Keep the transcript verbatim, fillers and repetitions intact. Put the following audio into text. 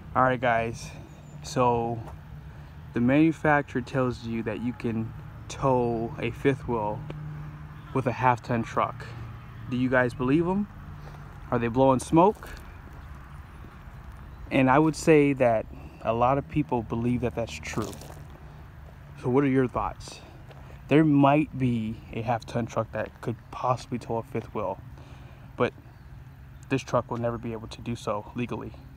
Alright guys, so the manufacturer tells you that you can tow a fifth wheel with a half-ton truck. Do you guys believe them? Are they blowing smoke? And I would say that a lot of people believe that that's true. So what are your thoughts? There might be a half-ton truck that could possibly tow a fifth wheel, but this truck will never be able to do so legally.